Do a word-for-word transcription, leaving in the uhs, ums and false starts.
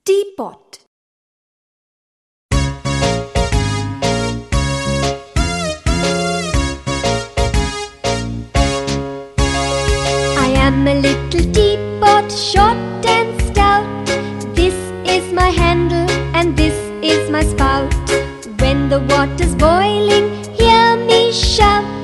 Teapot. I am a little teapot, short and stout. This is my handle and this is my spout. When the water's boiling, hear me shout.